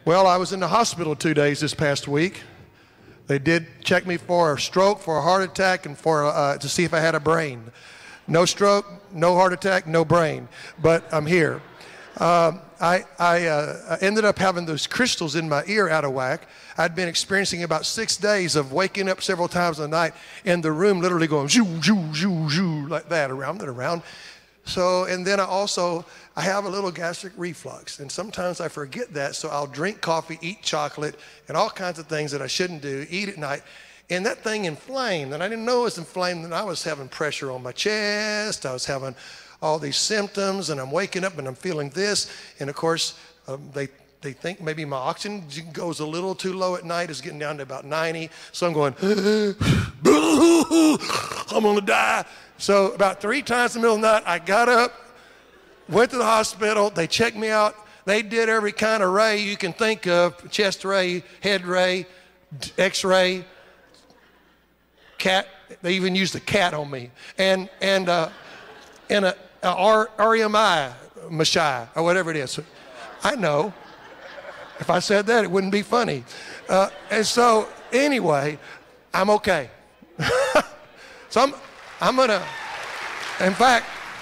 Well, I was in the hospital 2 days this past week. They did check me for a stroke, for a heart attack, and to see if I had a brain. No stroke, no heart attack, no brain, but I'm here. I ended up having those crystals in my ear out of whack. I'd been experiencing about 6 days of waking up several times a night in the room, literally going zhoo, zhoo, zhoo, zhoo, like that, around and around. So, and then I have a little gastric reflux, and sometimes I forget that, so I'll drink coffee, eat chocolate, and all kinds of things that I shouldn't do, eat at night, and that thing inflamed, and I didn't know it was inflamed, and I was having pressure on my chest, I was having all these symptoms, and I'm waking up and I'm feeling this, and of course, they think maybe my oxygen goes a little too low at night, it's getting down to about 90, so I'm going, I'm gonna die. So about 3 times in the middle of the night, I got up, went to the hospital, they checked me out, they did every kind of ray you can think of, chest ray, head ray, x-ray, cat, they even used a cat on me, and a RMI, Mashai, or whatever it is. I know, if I said that, it wouldn't be funny. And so, anyway, I'm okay. So I'm gonna, in fact,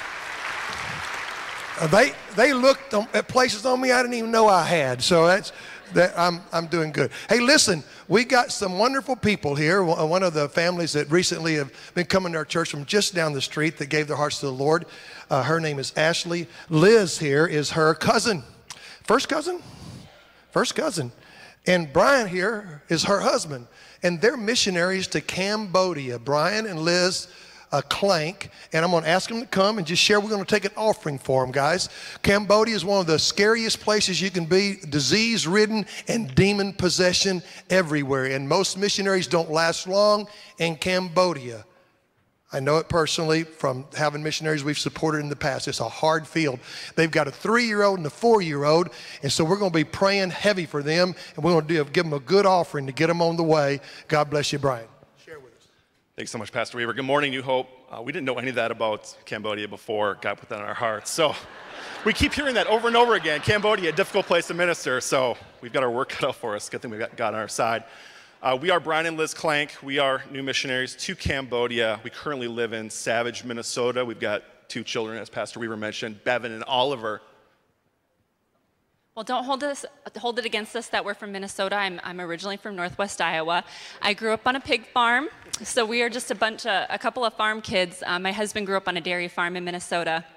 they looked at places on me I didn't even know I had. So I'm doing good. Hey, listen, we got some wonderful people here. One of the families that recently have been coming to our church from just down the street that gave their hearts to the Lord. Her name is Ashley. Liz here is her cousin. First cousin? First cousin. And Brian here is her husband. And they're missionaries to Cambodia. Brian and Liz Clank, and I'm going to ask them to come and just share. We're going to take an offering for them, guys. Cambodia is one of the scariest places you can be, disease-ridden and demon-possession everywhere, and most missionaries don't last long in Cambodia. I know it personally from having missionaries we've supported in the past. It's a hard field. They've got a 3-year-old and a 4-year-old, and so we're going to be praying heavy for them, and we're going to give them a good offering to get them on the way. God bless you, Brian. Thanks so much, Pastor Weaver. Good morning, New Hope. We didn't know any of that about Cambodia before. God put that in our hearts. So we keep hearing that over and over again. Cambodia, a difficult place to minister. So we've got our work cut out for us. Good thing we've got God on our side. We are Brian and Liz Clank. We are new missionaries to Cambodia. We currently live in Savage, Minnesota. We've got 2 children, as Pastor Weaver mentioned, Bevan and Oliver. Well, don't hold it against us that we're from Minnesota. I'm originally from Northwest Iowa. I grew up on a pig farm, so we are just a couple of farm kids. My husband grew up on a dairy farm in Minnesota,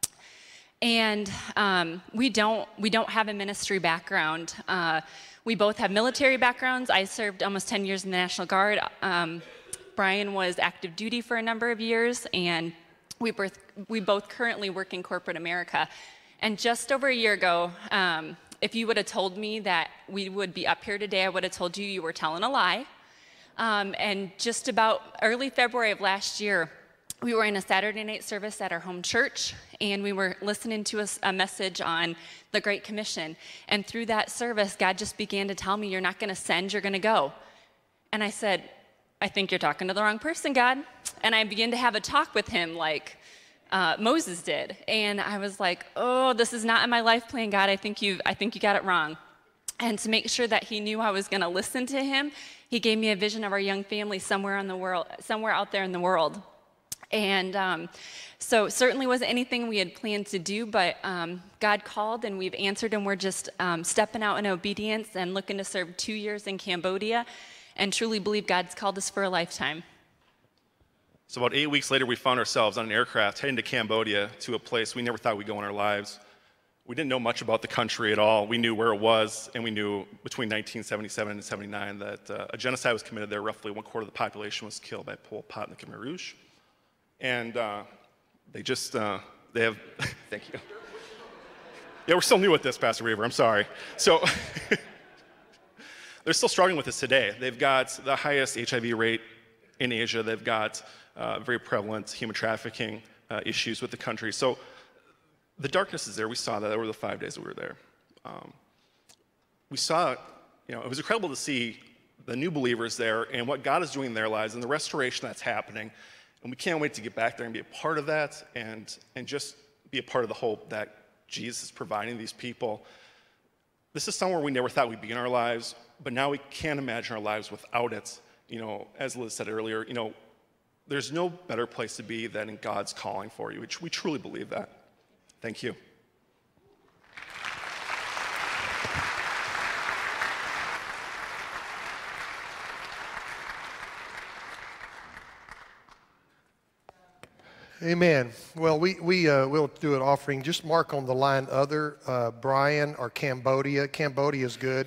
and we don't have a ministry background. We both have military backgrounds. I served almost 10 years in the National Guard. Brian was active duty for a number of years, and we both currently work in corporate America. And just over a year ago, if you would have told me that we would be up here today, I would have told you were telling a lie. And just about early February of last year, we were in a Saturday night service at our home church, and we were listening to a message on the Great Commission. And through that service, God just began to tell me, you're not going to send, you're going to go. And I said, I think you're talking to the wrong person, God. And I began to have a talk with him like Moses did. And I was like, oh, this is not in my life plan, God. I think you got it wrong. And to make sure that he knew I was going to listen to him, he gave me a vision of our young family somewhere out there in the world. And so certainly wasn't anything we had planned to do, but God called and we've answered, and we're just stepping out in obedience and looking to serve 2 years in Cambodia, and truly believe God's called us for a lifetime. So about 8 weeks later, we found ourselves on an aircraft heading to Cambodia, to a place we never thought we'd go in our lives. We didn't know much about the country at all. We knew where it was, and we knew between 1977 and 79 that a genocide was committed there. Roughly 1/4 of the population was killed by Pol Pot and the Khmer Rouge. And they have, thank you. Yeah, we're still new at this, Pastor Weaver, I'm sorry. So they're still struggling with this today. They've got the highest HIV rate in Asia. They've got very prevalent human trafficking issues with the country. So the darkness is there. We saw that over the 5 days that we were there. We saw, it was incredible to see the new believers there and what God is doing in their lives and the restoration that's happening. And we can't wait to get back there and be a part of that and just be a part of the hope that Jesus is providing these people. This is somewhere we never thought we'd be in our lives, but now we can't imagine our lives without it. You know, as Liz said earlier, you know, there's no better place to be than in God's calling for you, which we truly believe that. Thank you. Amen. Well, we'll do an offering. Just mark on the line other, Brian or Cambodia. Cambodia is good,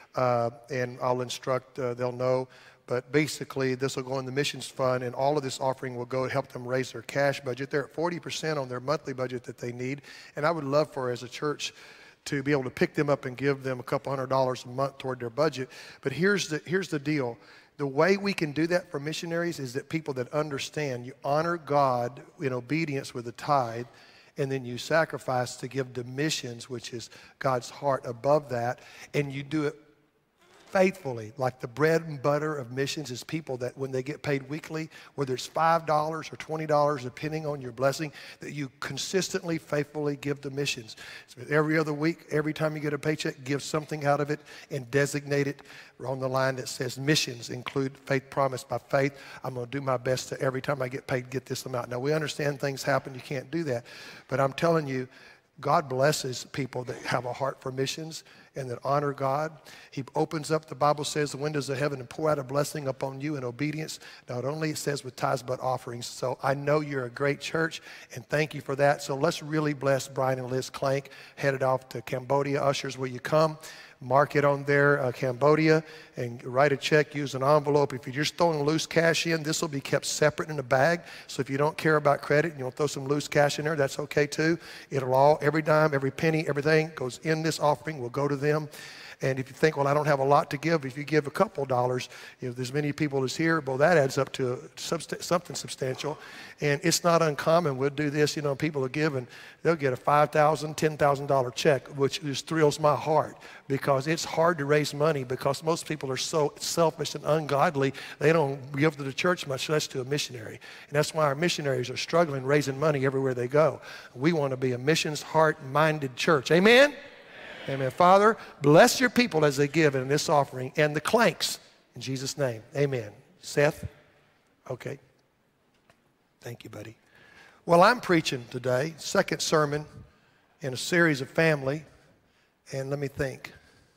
and I'll instruct, they'll know. But basically, this will go in the missions fund, and all of this offering will go help them raise their cash budget. They're at 40% on their monthly budget that they need, and I would love for, as a church, to be able to pick them up and give them a couple $100 a month toward their budget. But here's the deal. The way we can do that for missionaries is that people that understand, you honor God in obedience with a tithe, and then you sacrifice to give to missions, which is God's heart above that, and you do it faithfully. Like the bread and butter of missions is people that when they get paid weekly, whether it's $5 or $20, depending on your blessing, that you consistently, faithfully give to missions. So every other week, every time you get a paycheck, give something out of it and designate it on the line that says missions include faith promised by faith. I'm going to do my best to every time I get paid, get this amount. Now we understand things happen, you can't do that, but I'm telling you, God blesses people that have a heart for missions and that honor God. He opens up, the Bible says, the windows of heaven and pour out a blessing upon you in obedience. Not only it says with tithes, but offerings. So I know you're a great church, and thank you for that. So let's really bless Brian and Liz Clank, headed off to Cambodia. Ushers, will you come? Mark it on there, Cambodia, and write a check, use an envelope. If you're just throwing loose cash in, this will be kept separate in a bag. So if you don't care about credit and you want to throw some loose cash in there, that's okay too. It'll all, every dime, every penny, everything goes in this offering will go to them. And if you think, well, I don't have a lot to give, if you give a couple dollars, you know, there's many people that's here, well, that adds up to something substantial. And it's not uncommon. We'll do this, you know, people are giving, they'll get a $5,000, $10,000 check, which just thrills my heart because it's hard to raise money because most people are so selfish and ungodly, they don't give to the church much less to a missionary. And that's why our missionaries are struggling raising money everywhere they go. We want to be a missions heart-minded church. Amen? Amen. Father, bless your people as they give in this offering and the Clanks. In Jesus' name, amen. Seth? Okay. Thank you, buddy. Well, I'm preaching today, second sermon in a series of family. And let me think.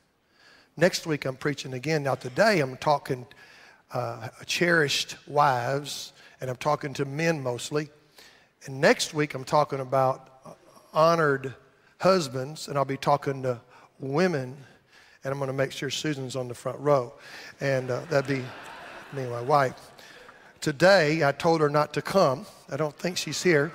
Next week, I'm preaching again. Now, today, I'm talking cherished wives, and I'm talking to men mostly. And next week, I'm talking about honored husbands, and I'll be talking to women, and I'm going to make sure Susan's on the front row, and that'd be me and my wife. Today, I told her not to come. I don't think she's here.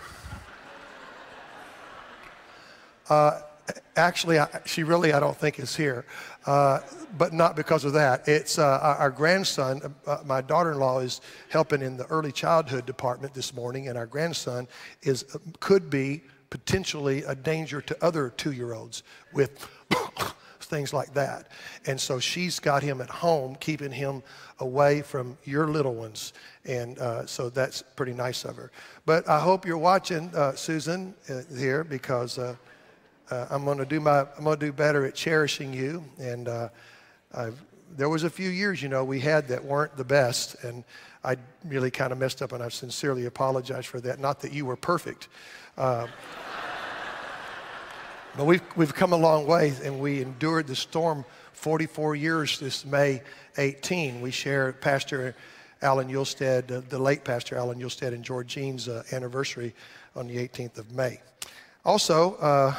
Actually, she really, I don't think is here, but not because of that. It's our grandson, my daughter-in-law is helping in the early childhood department this morning, and our grandson could be potentially a danger to other 2-year-olds with things like that. And so she's got him at home, keeping him away from your little ones. And so that's pretty nice of her. But I hope you're watching, Susan, here, because I'm going to do better at cherishing you. And there was a few years, you know, we had that weren't the best, and I really kind of messed up, and I sincerely apologize for that. Not that you were perfect. But we've come a long way, and we endured the storm 44 years this May 18. We share Pastor Alan Yulstead, the late Pastor Alan Yulstead, and Georgine's anniversary on the 18th of May. Also,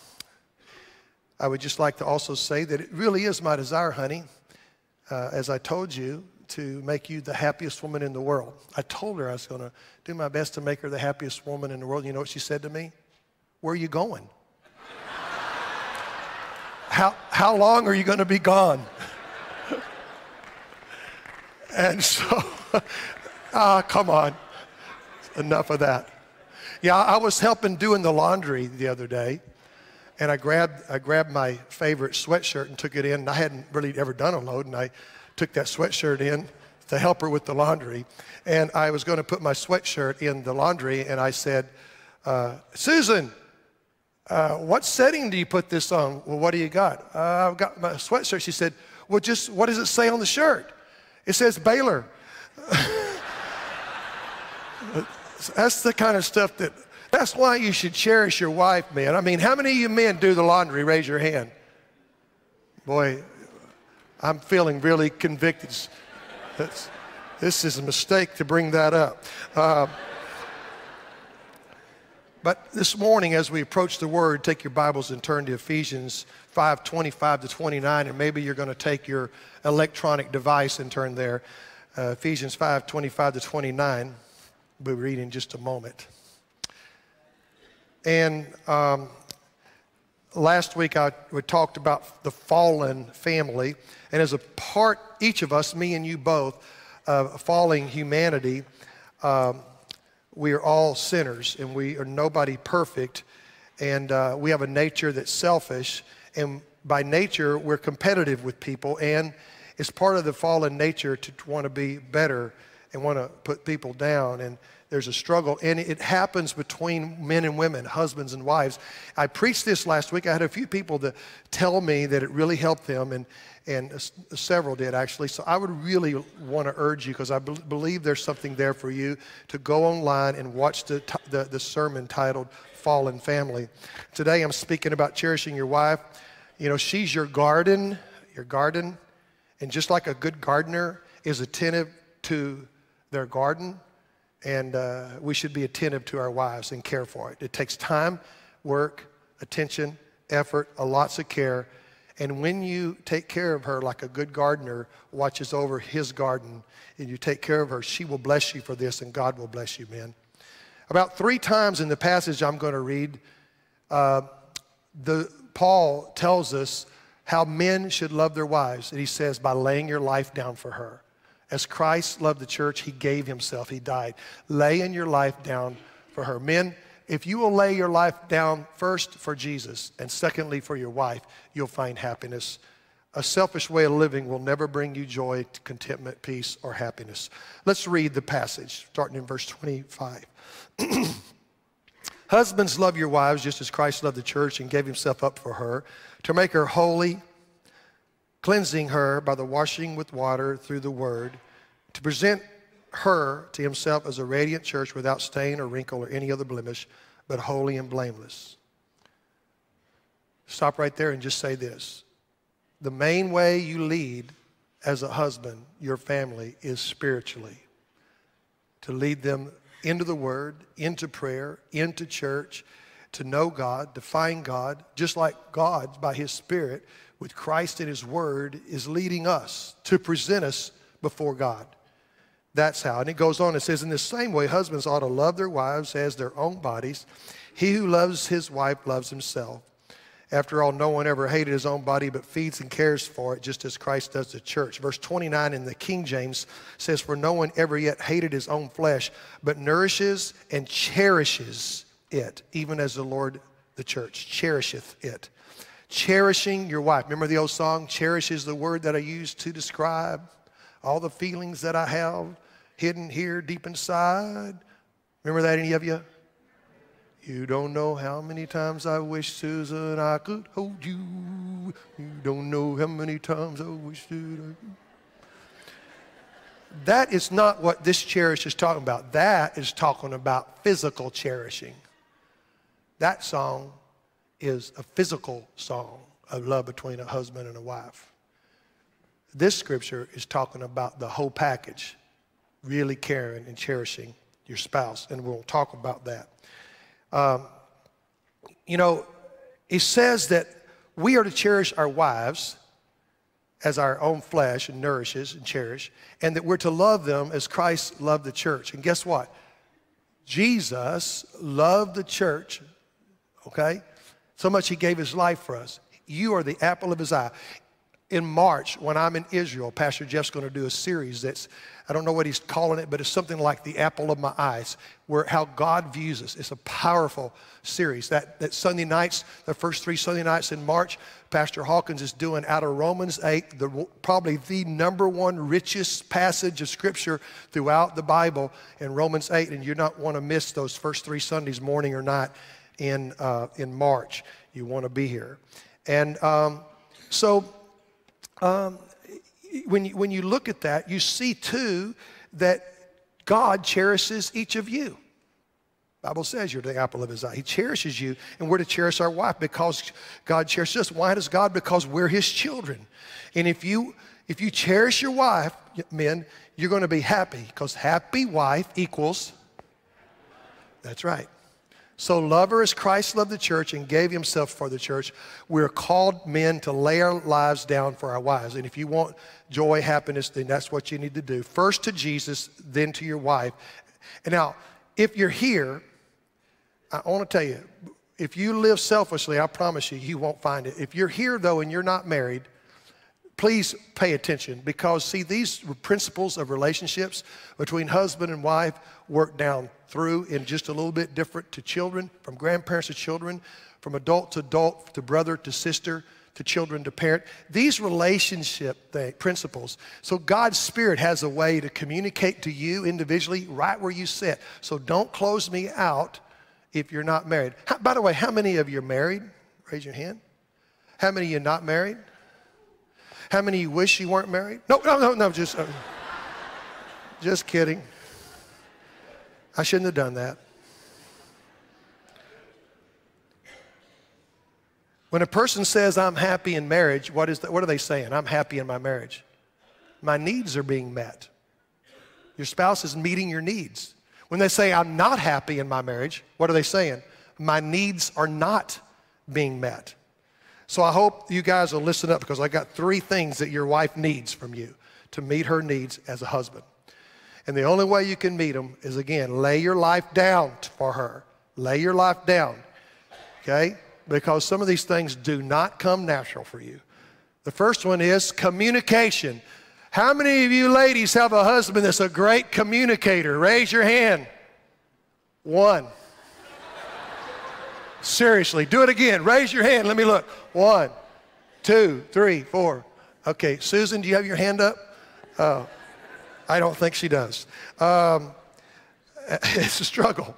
I would just like to also say that it really is my desire, honey, as I told you, to make you the happiest woman in the world. I told her I was going to do my best to make her the happiest woman in the world. You know what she said to me? Where are you going? How long are you going to be gone? And so, come on, enough of that. Yeah, I was helping doing the laundry the other day, and I grabbed my favorite sweatshirt and took it in. And I hadn't really ever done a load, and I took that sweatshirt in to help her with the laundry. And I was going to put my sweatshirt in the laundry, and I said, Susan, What setting do you put this on? Well, what do you got? I've got my sweatshirt. She said, well, just what does it say on the shirt? It says Baylor. That's the kind of stuff that's why you should cherish your wife, man. I mean, how many of you men do the laundry? Raise your hand. Boy, I'm feeling really convicted. This is a mistake to bring that up. But this morning, as we approach the Word, take your Bibles and turn to Ephesians 5:25-29, and maybe you're going to take your electronic device and turn there. Ephesians 5:25-29. We'll read in just a moment. And last week we talked about the fallen family, and as a part, each of us, me and you both, of falling humanity, we are all sinners, and we are nobody perfect, and we have a nature that's selfish, and by nature we're competitive with people, and it's part of the fallen nature to want to be better and want to put people down, and there's a struggle, and it happens between men and women, husbands and wives. I preached this last week. I had a few people that tell me that it really helped them, and several did actually. So I would really want to urge you, because I believe there's something there for you, to go online and watch the sermon titled Fallen Family. Today I'm speaking about cherishing your wife. You know, she's your garden, and just like a good gardener is attentive to their garden, and we should be attentive to our wives and care for it. It takes time, work, attention, effort, lots of care. And when you take care of her like a good gardener watches over his garden, and you take care of her, she will bless you for this, and God will bless you, men. About 3 times in the passage I'm going to read, Paul tells us how men should love their wives. And he says, by laying your life down for her. As Christ loved the church, he gave himself, he died. Laying your life down for her. Men, if you will lay your life down first for Jesus and secondly for your wife, you'll find happiness. A selfish way of living will never bring you joy, contentment, peace, or happiness. Let's read the passage, starting in verse 25. Husbands, love your wives just as Christ loved the church and gave himself up for her, to make her holy, cleansing her by the washing with water through the word, to present her to himself as a radiant church without stain or wrinkle or any other blemish, but holy and blameless. Stop right there and just say this. The main way you lead as a husband, your family, is spiritually. To lead them into the Word, into prayer, into church, to know God, to find God, just like God, by His Spirit, with Christ and His Word, is leading us to present us before God. That's how. And it goes on, it says, in the same way, husbands ought to love their wives as their own bodies. He who loves his wife loves himself. After all, no one ever hated his own body, but feeds and cares for it, just as Christ does the church. Verse 29 in the King James says, for no one ever yet hated his own flesh, but nourishes and cherishes it, even as the Lord the church cherisheth it. Cherishing your wife. Remember the old song, cherish is the word that I use to describe all the feelings that I have hidden here deep inside. Remember that, any of you? You don't know how many times I wish, Susan, I could hold you. You don't know how many times I wish that I could. That is not what this cherish is talking about. That is talking about physical cherishing. That song is a physical song of love between a husband and a wife. This scripture is talking about the whole package, really caring and cherishing your spouse, and we'll talk about that. You know, it says that we are to cherish our wives as our own flesh and nourishes and cherish, and that we're to love them as Christ loved the church. And guess what? Jesus loved the church, okay? So much he gave his life for us. You are the apple of his eye. In March, when I'm in Israel, Pastor Jeff's going to do a series that's, I don't know what he's calling it, but it's something like the apple of my eyes, where how God views us. It's a powerful series. That Sunday nights, the first 3 Sunday nights in March, Pastor Hawkins is doing out of Romans 8, probably the #1 richest passage of Scripture throughout the Bible in Romans 8, and you don't want to miss those first 3 Sundays, morning or night. in March. You want to be here. And when you look at that, you see too that God cherishes each of you. The Bible says you're the apple of his eye. He cherishes you, and we're to cherish our wife because God cherishes us. Why does God? Because we're his children. And if you cherish your wife, men, you're going to be happy, because happy wife equals, that's right. So love her as Christ loved the church and gave himself for the church. We're called, men, to lay our lives down for our wives. And if you want joy, happiness, then that's what you need to do. First to Jesus, then to your wife. And now, if you're here, I want to tell you, if you live selfishly, I promise you, you won't find it. If you're here, though, and you're not married, please pay attention, because, see, these principles of relationships between husband and wife work down through in just a little bit different to children, from grandparents to children, from adult, to brother to sister, to children to parent. These relationship principles. So God's Spirit has a way to communicate to you individually right where you sit. So don't close me out if you're not married. By the way, how many of you are married? Raise your hand. How many of you are not married? How many of you wish you weren't married? No, just kidding. I shouldn't have done that. When a person says, I'm happy in marriage, what are they saying? I'm happy in my marriage. My needs are being met. Your spouse is meeting your needs. When they say, I'm not happy in my marriage, what are they saying? My needs are not being met. So I hope you guys will listen up, because I got 3 things that your wife needs from you to meet her needs as a husband. And the only way you can meet them is, again, lay your life down for her. Lay your life down, okay? Because some of these things do not come natural for you. The first one is communication. How many of you ladies have a husband that's a great communicator? Raise your hand. 1. Seriously, do it again. Raise your hand. Let me look. 1, 2, 3, 4. Okay, Susan, do you have your hand up? Oh, I don't think she does. It's a struggle.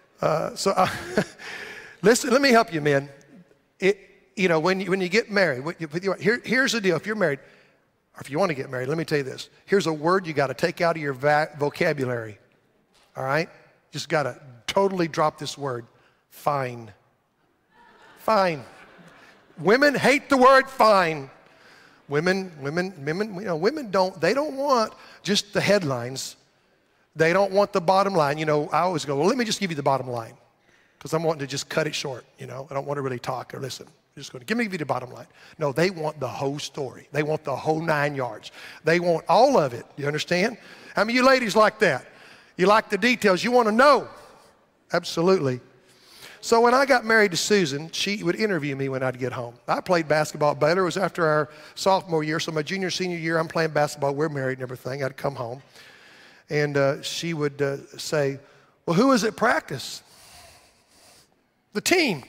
Listen, let me help you, men. When you get married, here's the deal. If you're married, or if you want to get married, let me tell you this. Here's a word you got to take out of your vocabulary. All right? Just got to totally drop this word. Fine. Fine. Women hate the word fine. Women don't want just the headlines. They don't want the bottom line. I always go, well, let me just give you the bottom line, because I'm wanting to just cut it short. I don't want to really talk or listen. I'm just going to give me the bottom line. No, they want the whole story. They want the whole 9 yards. They want all of it. You understand? How many of you ladies like that? You like the details. You want to know. Absolutely. So when I got married to Susan, she would interview me when I'd get home. I played basketball at Baylor. It was after our sophomore year, so my junior, senior year, I'm playing basketball. We're married and everything. I'd come home, and she would say, well, who was at practice? The team.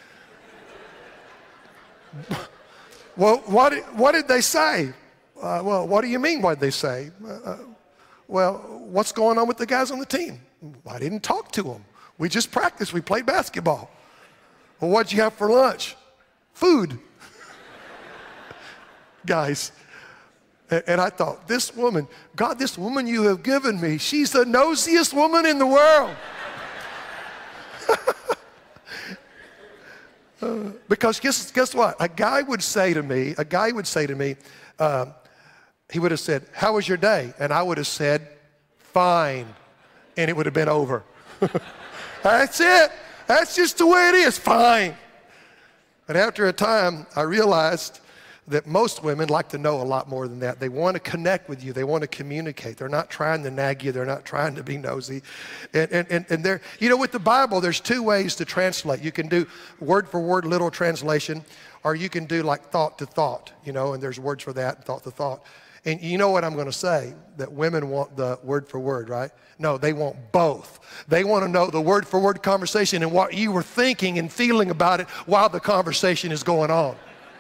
Well, what did they say? Well, what do you mean, what did they say? Well, what's going on with the guys on the team? I didn't talk to them. We just practiced. We played basketball. Well, what'd you have for lunch? Food. Guys. And I thought, this woman, God, this woman you have given me, she's the nosiest woman in the world. Because guess what? A guy would say to me, he would have said, how was your day? And I would have said, fine. And it would have been over. That's it. That's just the way it is. Fine. But after a time, I realized that most women like to know a lot more than that. They want to connect with you. They want to communicate. They're not trying to nag you. They're not trying to be nosy. And they're, with the Bible, there's 2 ways to translate. You can do word for word, literal translation, or you can do like thought to thought, and there's words for that, thought to thought. And you know what I'm going to say? That women want the word for word, right? No, they want both. They want to know the word for word conversation and what you were thinking and feeling about it while the conversation is going on.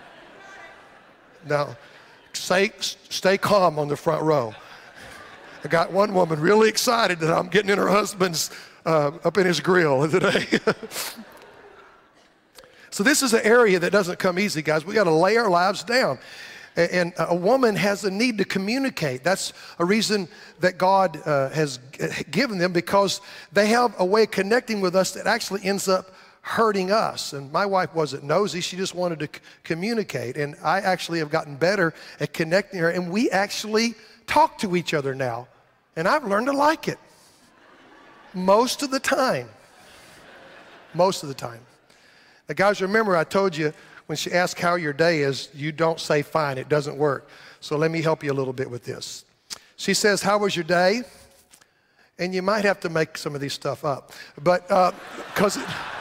Now, stay calm on the front row. I got one woman really excited that I'm getting in her husband's, up in his grill today. So this is an area that doesn't come easy, guys. We got to lay our lives down. And a woman has a need to communicate. That's a reason that God has given them, because they have a way of connecting with us that actually ends up hurting us. And my wife wasn't nosy. She just wanted to communicate. And I actually have gotten better at connecting her. And we actually talk to each other now. And I've learned to like it. Most of the time. Most of the time. Now, guys, remember I told you when she asks how your day is, you don't say fine. It doesn't work. So let me help you a little bit with this. She says, how was your day? And you might have to make some of these stuff up. But, because...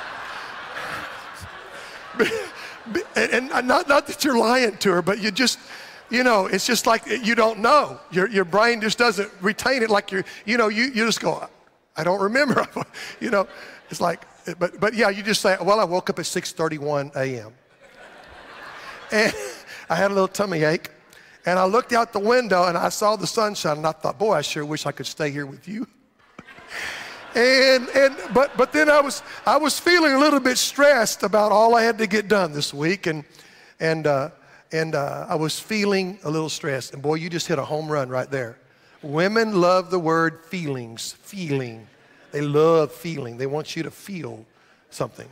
and not that you're lying to her, but you just, you know, it's just like you don't know. Your brain just doesn't retain it like you just go, I don't remember. You know, it's like, but yeah, you just say, well, I woke up at 6:31 a.m. And I had a little tummy ache. And I looked out the window and I saw the sunshine and I thought, boy, I sure wish I could stay here with you. But then I was feeling a little bit stressed about all I had to get done this week, and I was feeling a little stressed. And boy, you just hit a home run right there. Women love the word feelings, feeling. They love feeling. They want you to feel something.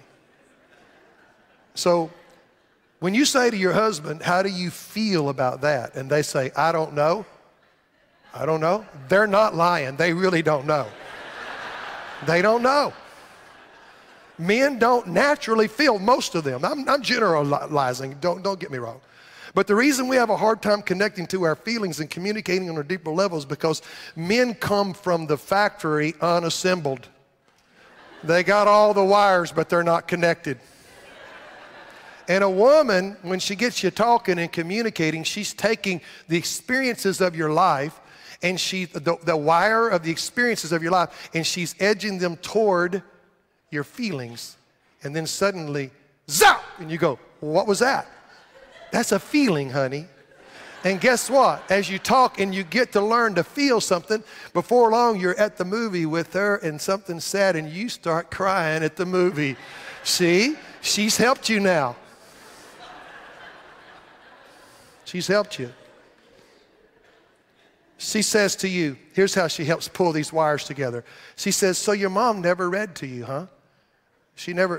So when you say to your husband, how do you feel about that? And they say, I don't know. I don't know. They're not lying. They really don't know. They don't know. Men don't naturally feel, most of them. I'm generalizing, don't get me wrong. But the reason we have a hard time connecting to our feelings and communicating on a deeper level is because men come from the factory unassembled. They got all the wires, but they're not connected. And a woman, when she gets you talking and communicating, she's taking the experiences of your life and the wire of the experiences of your life, and she's edging them toward your feelings. And then suddenly, zap! And you go, well, what was that? That's a feeling, honey. And guess what? As you talk and you get to learn to feel something, before long you're at the movie with her and something's sad and you start crying at the movie. See? She's helped you now. She's helped you. She says to you, here's how she helps pull these wires together. She says, so your mom never read to you, huh? She never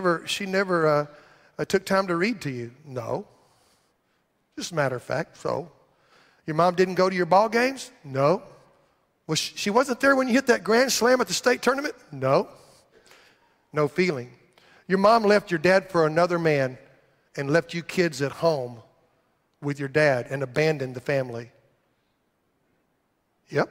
took time to read to you. No. Just a matter of fact, so. Your mom didn't go to your ball games? No. Was she wasn't there when you hit that grand slam at the state tournament? No. No feeling. Your mom left your dad for another man and left you kids at home with your dad and abandoned the family. Yep.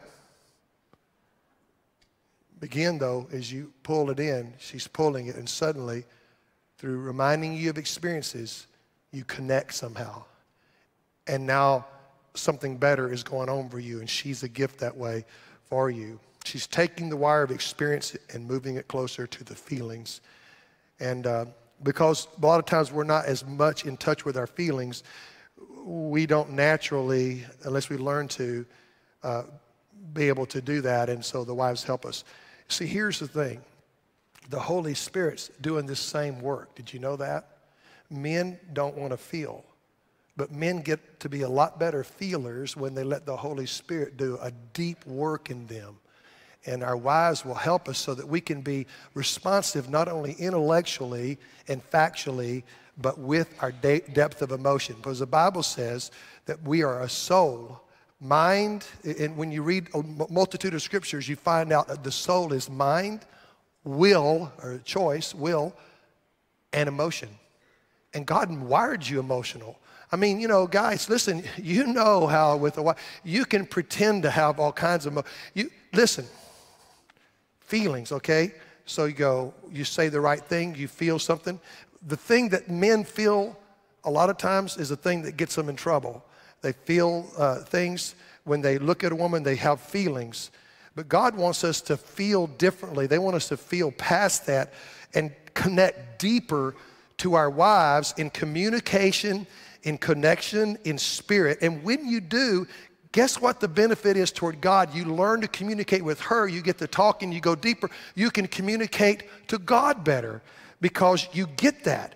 Begin, though, as you pull it in, she's pulling it, and suddenly, through reminding you of experiences, you connect somehow. And now something better is going on for you, and she's a gift that way for you. She's taking the wire of experience and moving it closer to the feelings. And because a lot of times we're not as much in touch with our feelings, we don't naturally, unless we learn to, be able to do that, and so the wives help us. See, here's the thing. The Holy Spirit's doing this same work. Did you know that? Men don't want to feel, but men get to be a lot better feelers when they let the Holy Spirit do a deep work in them. And our wives will help us so that we can be responsive not only intellectually and factually, but with our depth of emotion. Because the Bible says that we are a soul, mind, and when you read a multitude of scriptures, you find out that the soul is mind, will, or choice, will, and emotion. And God wired you emotional. I mean, you know, guys, listen, you know how with a wife, you can pretend to have all kinds of, listen, feelings, okay? So you say the right thing, you feel something. The thing that men feel a lot of times is the thing that gets them in trouble. They feel things. When they look at a woman, they have feelings. But God wants us to feel differently. They want us to feel past that and connect deeper to our wives in communication, in connection, in spirit. And when you do, guess what the benefit is toward God? You learn to communicate with her. You get to talk and you go deeper. You can communicate to God better because you get that.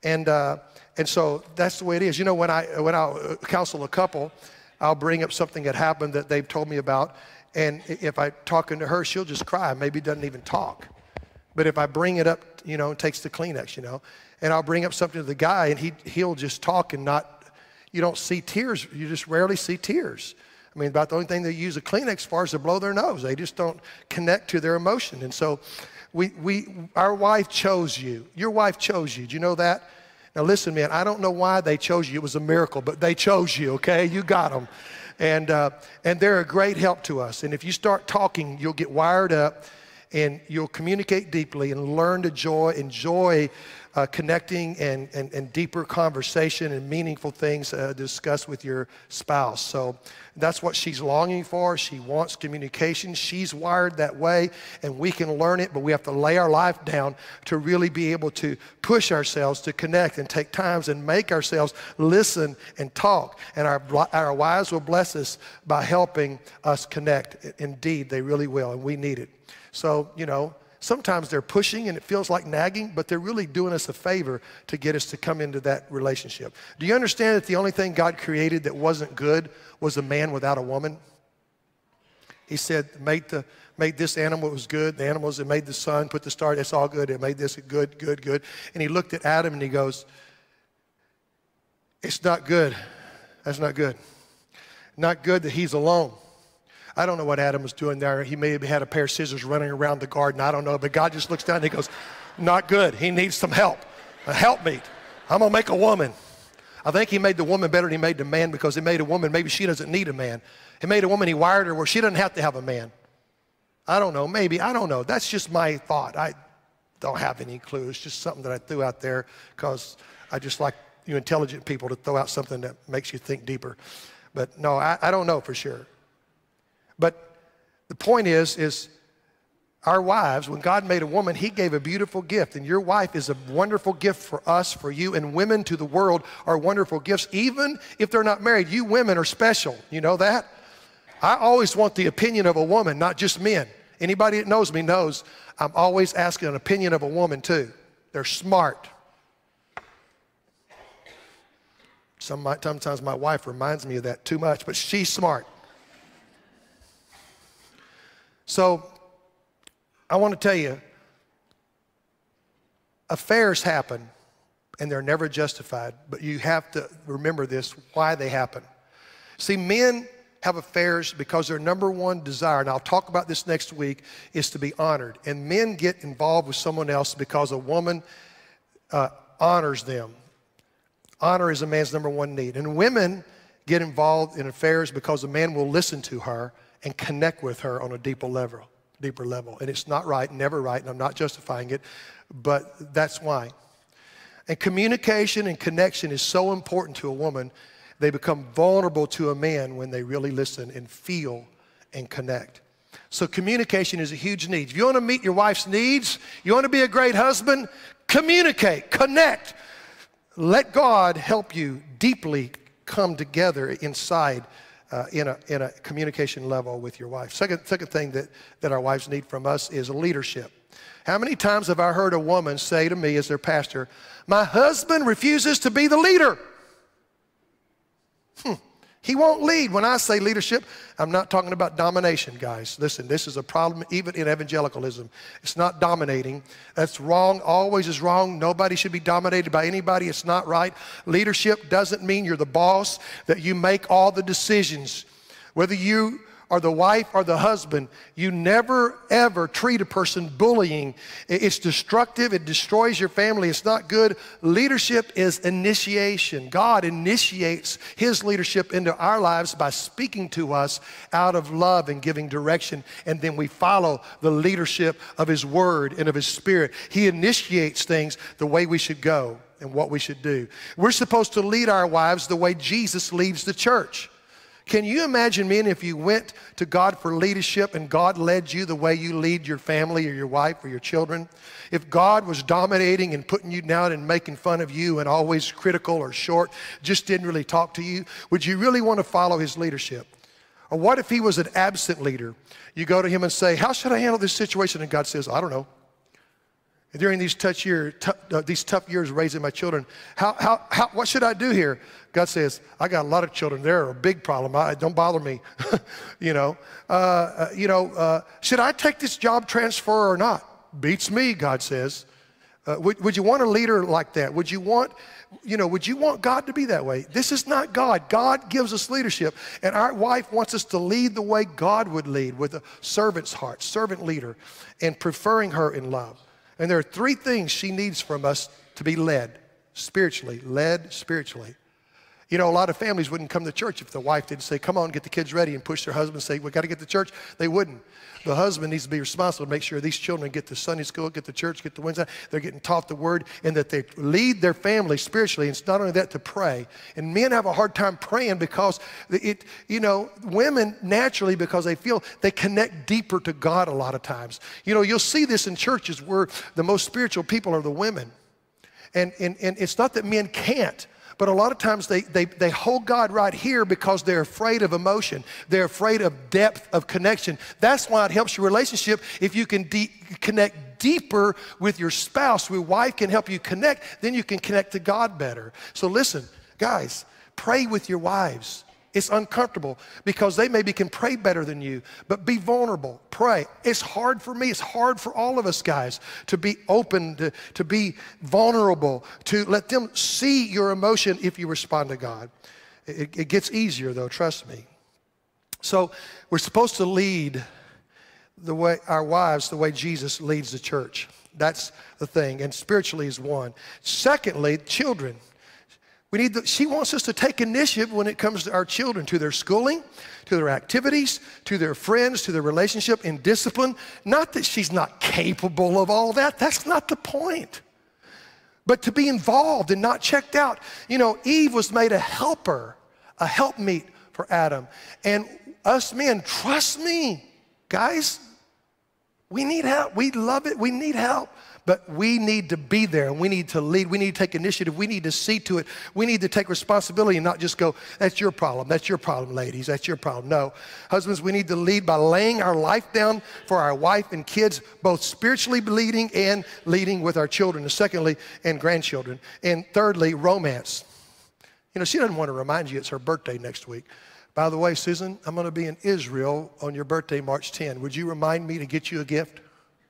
And so that's the way it is. You know, when I counsel a couple, I'll bring up something that happened that they've told me about. And if I'm talking to her, she'll just cry, maybe doesn't even talk. But if I bring it up, you know, takes the Kleenex, you know, and I'll bring up something to the guy and he'll just talk and you don't see tears. You just rarely see tears. I mean, about the only thing they use a Kleenex for is to blow their nose. They just don't connect to their emotion. And so our wife chose you. Your wife chose you. Do you know that? Now listen, man, I don't know why they chose you. It was a miracle, but they chose you, okay? You got them. And they're a great help to us. And if you start talking, you'll get wired up and you'll communicate deeply and learn to enjoy connecting and deeper conversation and meaningful things to discuss with your spouse. So that's what she's longing for. She wants communication. She's wired that way, and we can learn it, but we have to lay our life down to really be able to push ourselves to connect and take times and make ourselves listen and talk. And our wives will bless us by helping us connect. Indeed, they really will, and we need it. So, you know, sometimes they're pushing and it feels like nagging, but they're really doing us a favor to get us to come into that relationship. Do you understand that the only thing God created that wasn't good was a man without a woman? He said, made this animal, it was good. The animals, it made the sun, put the star, it's all good. It made this good, good, good. And he looked at Adam and he goes, it's not good. That's not good. Not good that he's alone. I don't know what Adam was doing there. He may have had a pair of scissors running around the garden. I don't know. But God just looks down and he goes, not good. He needs some help. A helpmeet. I'm going to make a woman. I think he made the woman better than he made the man because he made a woman. Maybe she doesn't need a man. He made a woman, he wired her where she doesn't have to have a man. I don't know. Maybe. I don't know. That's just my thought. I don't have any clue. It's just something that I threw out there because I just like you intelligent people to throw out something that makes you think deeper. But no, I don't know for sure. But the point is our wives, when God made a woman, he gave a beautiful gift. And your wife is a wonderful gift for us, for you. And women to the world are wonderful gifts, even if they're not married. You women are special. You know that? I always want the opinion of a woman, not just men. Anybody that knows me knows I'm always asking an opinion of a woman too. They're smart. Sometimes my wife reminds me of that too much, but she's smart. So I want to tell you, affairs happen and they're never justified, but you have to remember this, why they happen. See, men have affairs because their number one desire, and I'll talk about this next week, is to be honored. And men get involved with someone else because a woman honors them. Honor is a man's number one need. And women get involved in affairs because a man will listen to her and connect with her on a deeper level. And it's not right, never right, and I'm not justifying it, but that's why. And communication and connection is so important to a woman. They become vulnerable to a man when they really listen and feel and connect. So communication is a huge need. If you want to meet your wife's needs, you want to be a great husband, communicate, connect. Let God help you deeply come together inside in a communication level with your wife. Second thing that our wives need from us is leadership. How many times have I heard a woman say to me as their pastor, my husband refuses to be the leader. He won't lead. When I say leadership, I'm not talking about domination, guys. Listen, this is a problem even in evangelicalism. It's not dominating. That's wrong, always is wrong. Nobody should be dominated by anybody. It's not right. Leadership doesn't mean you're the boss, that you make all the decisions. Whether you are the wife or the husband, you never ever treat a person bullying. It's destructive, it destroys your family, it's not good. Leadership is initiation. God initiates his leadership into our lives by speaking to us out of love and giving direction, and then we follow the leadership of his word and of his spirit. He initiates things the way we should go and what we should do. We're supposed to lead our wives the way Jesus leads the church. Can you imagine, men, if you went to God for leadership and God led you the way you lead your family or your wife or your children? If God was dominating and putting you down and making fun of you and always critical or short, just didn't really talk to you, would you really want to follow his leadership? Or what if he was an absent leader? You go to him and say, how should I handle this situation? And God says, I don't know. During these tough years raising my children, what should I do here? God says, I got a lot of children. They're a big problem. Don't bother me. Should I take this job transfer or not? Beats me, God says. Would you want a leader like that? Would you want God to be that way? This is not God. God gives us leadership, and our wife wants us to lead the way God would lead, with a servant's heart, servant leader, and preferring her in love. And there are three things she needs from us to be led spiritually. You know, a lot of families wouldn't come to church if the wife didn't say, come on, get the kids ready, and push their husband and say, we got to get to church. They wouldn't. The husband needs to be responsible to make sure these children get to Sunday school, get to church, get to Wednesday, they're getting taught the word, and that they lead their family spiritually. And it's not only that, to pray. And men have a hard time praying because women naturally, because they feel they connect deeper to God a lot of times. You know, you'll see this in churches where the most spiritual people are the women. And it's not that men can't. But a lot of times they hold God right here because they're afraid of emotion. They're afraid of depth of connection. That's why it helps your relationship if you can connect deeper with your spouse. Your wife can help you connect, then you can connect to God better. So listen, guys, pray with your wives. It's uncomfortable because they maybe can pray better than you, but be vulnerable, pray. It's hard for me, it's hard for all of us guys to be open, to be vulnerable, to let them see your emotion if you respond to God. It gets easier though, trust me. So we're supposed to lead our wives the way Jesus leads the church. That's the thing, and spiritually is one. Secondly, children. She wants us to take initiative when it comes to our children, to their schooling, to their activities, to their friends, to their relationship, in discipline. Not that she's not capable of all that. That's not the point. But to be involved and not checked out. You know, Eve was made a helper, a helpmeet for Adam. And us men, trust me, guys, we need help. We love it. We need help. But we need to be there, and we need to lead. We need to take initiative. We need to see to it. We need to take responsibility and not just go, that's your problem. That's your problem, ladies. That's your problem. No. Husbands, we need to lead by laying our life down for our wife and kids, both spiritually leading and leading with our children, and secondly, and grandchildren. And thirdly, romance. You know, she doesn't want to remind you it's her birthday next week. By the way, Susan, I'm going to be in Israel on your birthday, March 10. Would you remind me to get you a gift?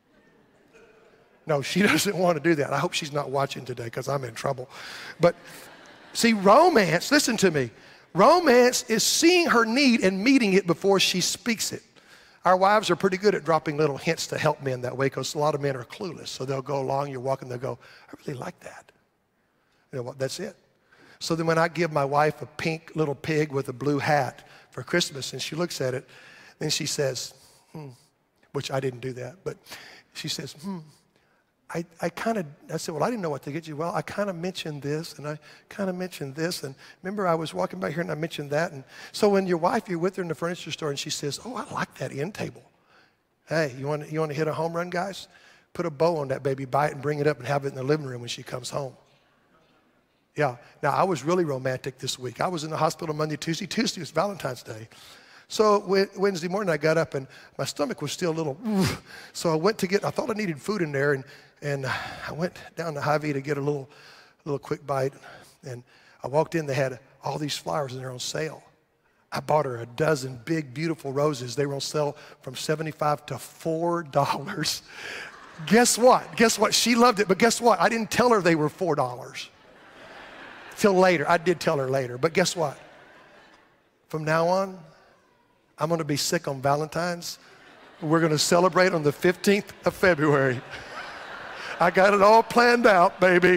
No, she doesn't want to do that. I hope she's not watching today because I'm in trouble. But see, romance, listen to me. Romance is seeing her need and meeting it before she speaks it. Our wives are pretty good at dropping little hints to help men that way because a lot of men are clueless. So they'll go along, you're walking, they'll go, I really like that. You know what, that's it. So then when I give my wife a pink little pig with a blue hat for Christmas and she looks at it, then she says, which I didn't do that, but she says, I said, well, I didn't know what to get you. Well, I kind of mentioned this, and I kind of mentioned this, and remember I was walking by here and I mentioned that. And so when your wife, you're with her in the furniture store, and she says, oh, I like that end table. Hey, you want to hit a home run, guys? Put a bow on that baby, buy it and bring it up and have it in the living room when she comes home. Yeah. Now, I was really romantic this week. I was in the hospital Monday, Tuesday. Tuesday was Valentine's Day. So Wednesday morning I got up and my stomach was still a little, so I went to I thought I needed food in there, and I went down to Hy-Vee to get a little quick bite, and I walked in, they had all these flowers and they're on sale. I bought her a dozen big, beautiful roses. They were on sale from $75 to $4. Guess what? She loved it, but guess what? I didn't tell her they were $4 till later. I did tell her later, but guess what? From now on, I'm going to be sick on Valentine's. We're going to celebrate on the 15th of February. I got it all planned out, baby.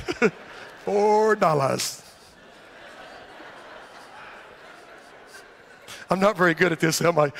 $4. I'm not very good at this, am I?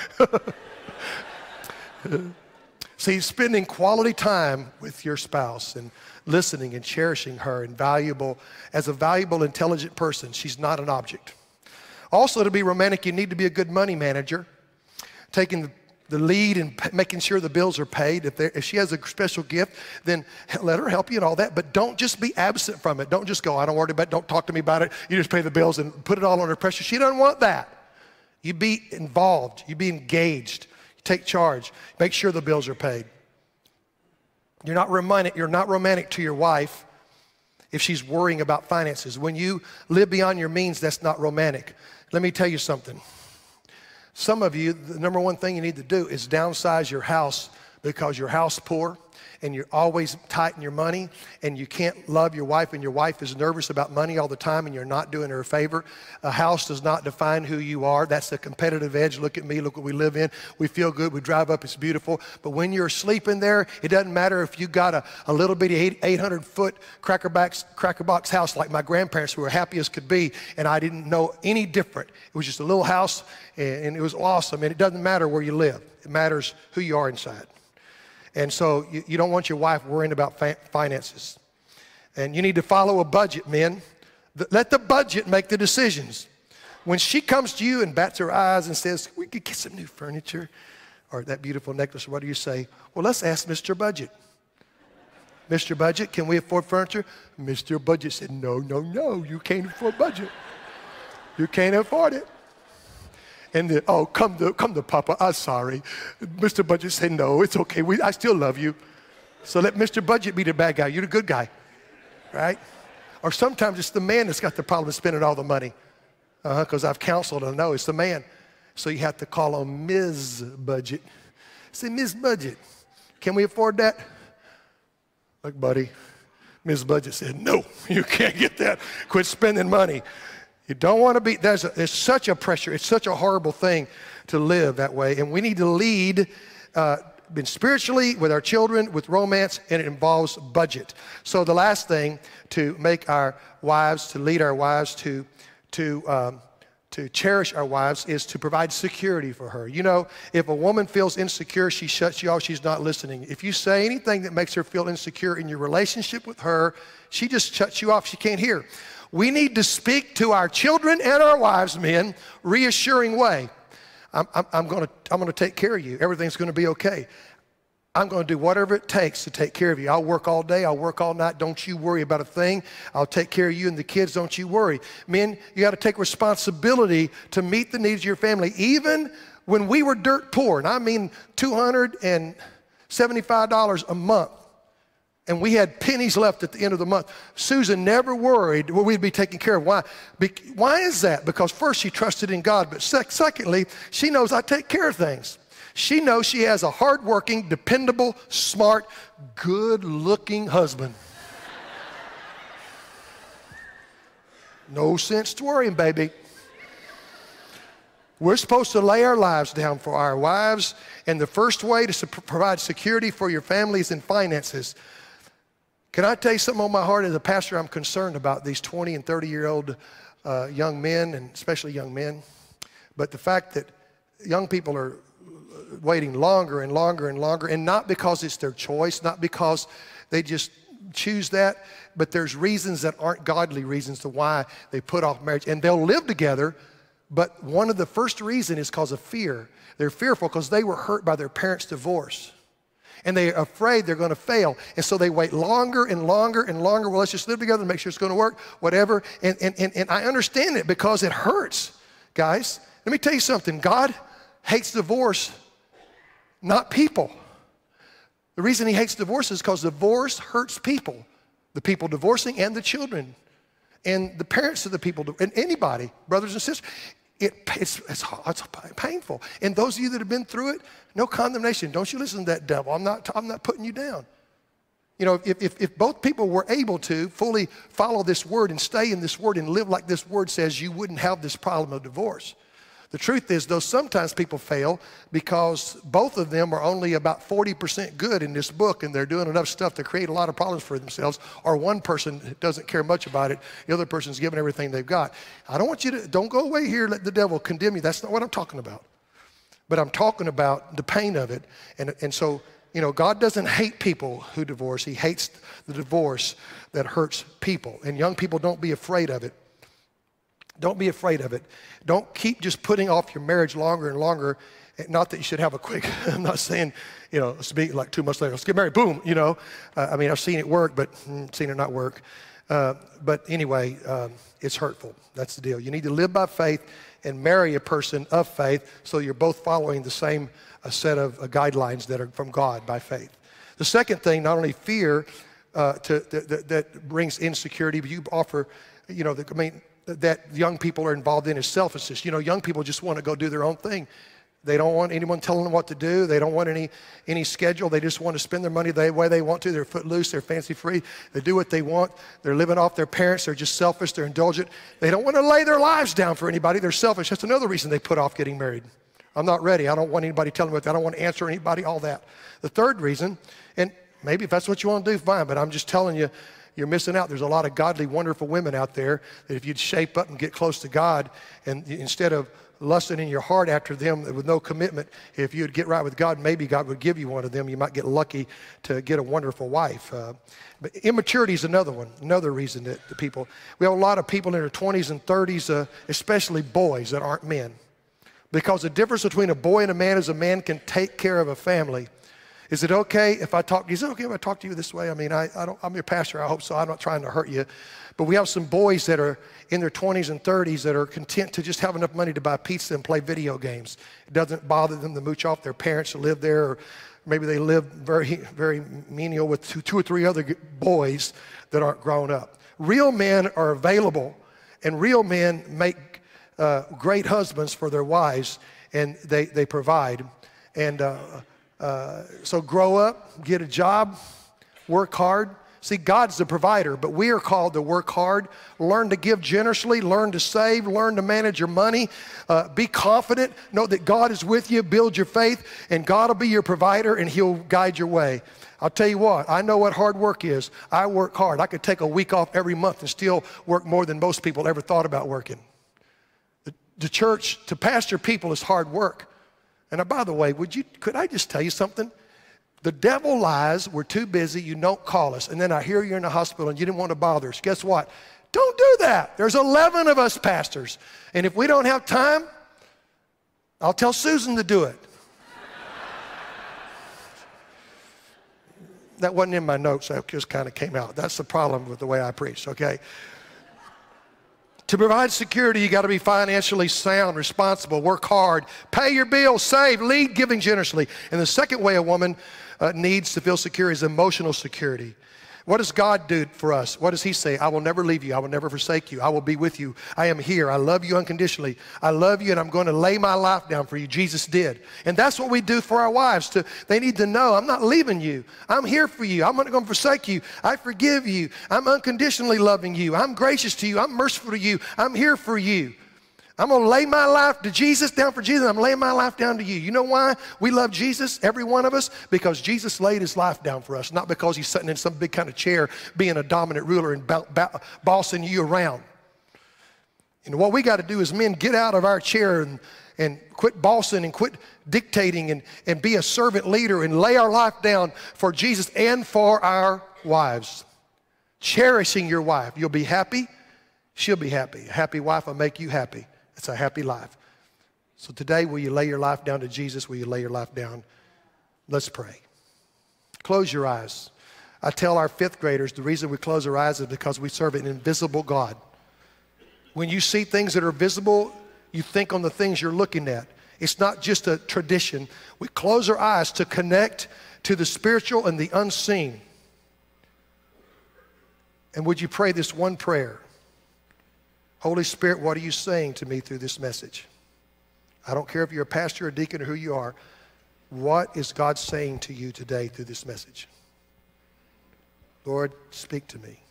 See, spending quality time with your spouse and listening and cherishing her and as a valuable, intelligent person. She's not an object. Also, to be romantic, you need to be a good money manager, taking the lead and making sure the bills are paid. If she has a special gift, then let her help you and all that, but don't just be absent from it. Don't just go, I don't worry about it, don't talk to me about it. You just pay the bills and put it all under pressure. She doesn't want that. You be involved. You be engaged. You take charge. Make sure the bills are paid. You're not romantic to your wife if she's worrying about finances. When you live beyond your means, that's not romantic. Let me tell you something. Some of you, the number one thing you need to do is downsize your house because you're house poor and you're always tight in your money and you can't love your wife and your wife is nervous about money all the time and you're not doing her a favor. A house does not define who you are. That's the competitive edge. Look at me, look what we live in. We feel good, we drive up, it's beautiful. But when you're sleeping there, it doesn't matter if you got a little bitty 800-foot cracker box house like my grandparents who were happy as could be, and I didn't know any different. It was just a little house and it was awesome, and it doesn't matter where you live. It matters who you are inside. And so you don't want your wife worrying about finances. And you need to follow a budget, men. Let the budget make the decisions. When she comes to you and bats her eyes and says, we could get some new furniture or that beautiful necklace, or what do you say? Well, let's ask Mr. Budget. Mr. Budget, can we afford furniture? Mr. Budget said, no, no, no, you can't afford budget. You can't afford it. And then, oh, come to Papa, I'm sorry. Mr. Budget said, no, it's okay, I still love you. So let Mr. Budget be the bad guy, you're the good guy, right? Or sometimes it's the man that's got the problem of spending all the money. Because I've counseled and I know it's the man. So you have to call on Ms. Budget. Say, Ms. Budget, can we afford that? Look, buddy, Ms. Budget said, no, you can't get that. Quit spending money. You don't want to be, there's such a pressure. It's such a horrible thing to live that way. And we need to lead spiritually with our children, with romance, and it involves budget. So the last thing to make our wives, to lead our wives, to cherish our wives is to provide security for her. You know, if a woman feels insecure, she shuts you off, she's not listening. If you say anything that makes her feel insecure in your relationship with her, she just shuts you off, she can't hear. We need to speak to our children and our wives, men, reassuring way. I'm going to take care of you. Everything's going to be okay. I'm going to do whatever it takes to take care of you. I'll work all day. I'll work all night. Don't you worry about a thing. I'll take care of you and the kids. Don't you worry. Men, you got to take responsibility to meet the needs of your family. Even when we were dirt poor, and I mean $275 a month, and we had pennies left at the end of the month, Susan never worried what we'd be taken care of. Why? Why is that? Because first, she trusted in God, but secondly, she knows I take care of things. She knows she has a hardworking, dependable, smart, good-looking husband. No sense to worrying, baby. We're supposed to lay our lives down for our wives, and the first way to provide security for your families and finances. Can I tell you something on my heart? As a pastor, I'm concerned about these 20 and 30-year-old young men, and especially young men. But the fact that young people are waiting longer and longer and longer, and not because it's their choice, not because they just choose that, but there's reasons that aren't godly reasons to why they put off marriage. And they'll live together, but one of the first reasons is because of fear. They're fearful because they were hurt by their parents' divorce. And they're afraid they're going to fail. And so they wait longer and longer and longer. Well, let's just live together and make sure it's going to work, whatever. And I understand it because it hurts, guys. Let me tell you something. God hates divorce, not people. The reason he hates divorce is because divorce hurts people. The people divorcing and the children. And the parents of the people, and anybody, brothers and sisters. It's painful. And those of you that have been through it, no condemnation. Don't you listen to that devil. I'm not putting you down. You know, if both people were able to fully follow this word and stay in this word and live like this word says, you wouldn't have this problem of divorce. The truth is, though, sometimes people fail because both of them are only about 40% good in this book and they're doing enough stuff to create a lot of problems for themselves, or one person doesn't care much about it, the other person's giving everything they've got. I don't want you to, don't go away here, let the devil condemn you. That's not what I'm talking about. But I'm talking about the pain of it. And so, you know, God doesn't hate people who divorce. He hates the divorce that hurts people. And young people, don't be afraid of it. Don't be afraid of it. Don't keep just putting off your marriage longer and longer. Not that you should have a quick, I'm not saying, you know, let's be like 2 months later, let's get married, boom, you know. I mean, I've seen it work, but seen it not work. But anyway, it's hurtful. That's the deal. You need to live by faith and marry a person of faith so you're both following the same set of guidelines that are from God by faith. The second thing, not only fear that brings insecurity, but you offer, that young people are involved in is selfishness. Young people just want to go do their own thing. They don't want anyone telling them what to do. They don't want any schedule. They just want to spend their money the way they want to. They're footloose. They're fancy-free. They do what they want. They're living off their parents. They're just selfish. They're indulgent. They don't want to lay their lives down for anybody. They're selfish. That's another reason they put off getting married. I'm not ready. I don't want anybody telling me what. I don't want to answer anybody, all that. The third reason, and maybe if that's what you want to do, fine, but I'm just telling you, you're missing out. There's a lot of godly, wonderful women out there that if you'd shape up and get close to God, and instead of lusting in your heart after them with no commitment, if you'd get right with God, maybe God would give you one of them. You might get lucky to get a wonderful wife. But immaturity is another reason that the people, we have a lot of people in their 20s and 30s, especially boys that aren't men. Because the difference between a boy and a man is a man can take care of a family. Is it okay if I talk to you? Is it okay if I talk to you this way? I mean, I'm your pastor. I hope so. I'm not trying to hurt you. But we have some boys that are in their 20s and 30s that are content to just have enough money to buy pizza and play video games. It doesn't bother them to mooch off their parents to live there, or maybe they live very, very menial with two or three other boys that aren't grown up. Real men are available, and real men make great husbands for their wives, and they provide. And so grow up, get a job, work hard. See, God's the provider, but we are called to work hard, learn to give generously, learn to save, learn to manage your money, be confident, know that God is with you, build your faith, and God will be your provider, and He'll guide your way. I'll tell you what, I know what hard work is. I work hard. I could take a week off every month and still work more than most people ever thought about working. The church, to pastor people, is hard work. And by the way, could I just tell you something? The devil lies, we're too busy, you don't call us. And then I hear you're in the hospital and you didn't want to bother us. Guess what? Don't do that. There's 11 of us pastors. And if we don't have time, I'll tell Susan to do it. That wasn't in my notes, that just kind of came out. That's the problem with the way I preach, okay? To provide security, you got to be financially sound, responsible, work hard, pay your bills, save, lead, giving generously. And the second way a woman needs to feel secure is emotional security. What does God do for us? What does He say? I will never leave you. I will never forsake you. I will be with you. I am here. I love you unconditionally. I love you, and I'm going to lay my life down for you. Jesus did. And that's what we do for our wives. They need to know, I'm not leaving you. I'm here for you. I'm not going to forsake you. I forgive you. I'm unconditionally loving you. I'm gracious to you. I'm merciful to you. I'm here for you. I'm going to lay my life to Jesus, down for Jesus. I'm laying my life down to you. You know why we love Jesus, every one of us? Because Jesus laid His life down for us, not because He's sitting in some big kind of chair being a dominant ruler and bossing you around. And what we got to do as men, get out of our chair and quit bossing and quit dictating and be a servant leader and lay our life down for Jesus and for our wives. Cherishing your wife. You'll be happy. She'll be happy. A happy wife will make you happy. It's a happy life. So today, will you lay your life down to Jesus? Will you lay your life down? Let's pray. Close your eyes. I tell our fifth graders the reason we close our eyes is because we serve an invisible God. When you see things that are visible, you think on the things you're looking at. It's not just a tradition. We close our eyes to connect to the spiritual and the unseen. And would you pray this one prayer? Holy Spirit, what are you saying to me through this message? I don't care if you're a pastor or a deacon or who you are. What is God saying to you today through this message? Lord, speak to me.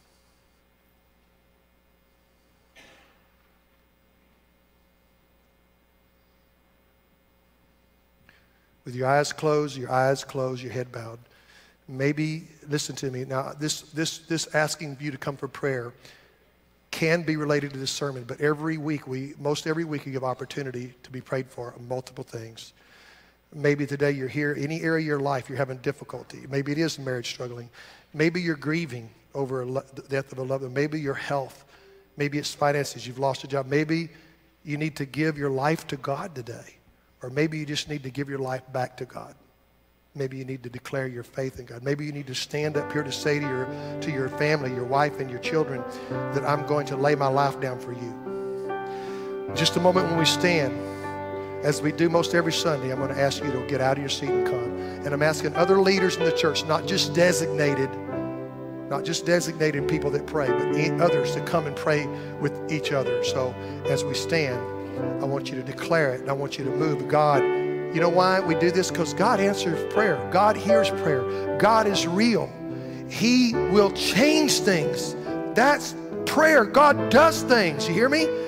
With your eyes closed, your head bowed. Maybe, listen to me. Now, this asking you to come for prayer can be related to this sermon, but most every week we give opportunity to be prayed for on multiple things. Maybe today you're here, any area of your life you're having difficulty. Maybe it is marriage struggling. Maybe you're grieving over the death of a loved one. Maybe your health. Maybe it's finances. You've lost a job. Maybe you need to give your life to God today. Or maybe you just need to give your life back to God. Maybe you need to declare your faith in God. Maybe you need to stand up here to say to your family, your wife and your children, that I'm going to lay my life down for you. Just a moment when we stand. as we do most every Sunday, I'm going to ask you to get out of your seat and come. And I'm asking other leaders in the church, not just designated people that pray, but others to come and pray with each other. So as we stand, I want you to declare it, and I want you to move. God, you know why we do this? Because God answers prayer. God hears prayer. God is real. He will change things. That's prayer. God does things. You hear me?